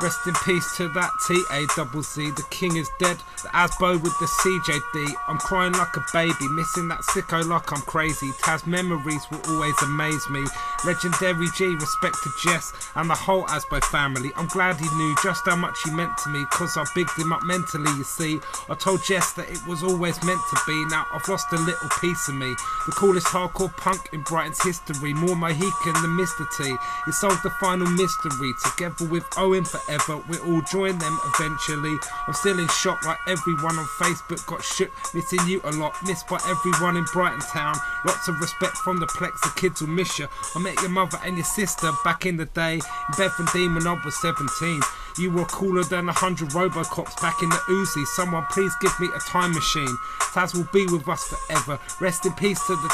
Rest in peace to that T-A-double-Z. The king is dead, the Asbo with the CJD. I'm crying like a baby, missing that sicko like I'm crazy. Taz memories will always amaze me. Legendary G, respect to Jess and the whole Asbo family. I'm glad he knew just how much he meant to me, cause I bigged him up mentally, you see. I told Jess that it was always meant to be. Now I've lost a little piece of me. The coolest hardcore punk in Brighton's history. More Mohican than Mr. T. He solved the final mystery. Together with Owen forever, we'll all join them eventually. I'm still in shock like everyone on Facebook got shook. Missing you a lot, missed by everyone in Brighton town. Lots of respect from the Plex, the kids will miss you. I met your mother and your sister back in the day in Bevendine when I was 17. You were cooler than 100 Robocops back in the Uzi. Someone please give me a time machine. Taz will be with us forever. Rest in peace to the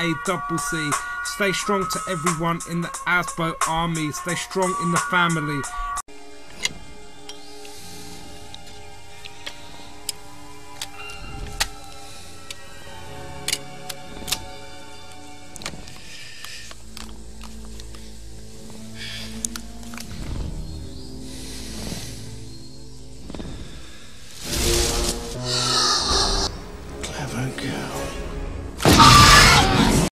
T-A-double-C. Stay strong to everyone in the Asbo army. Stay strong in the family.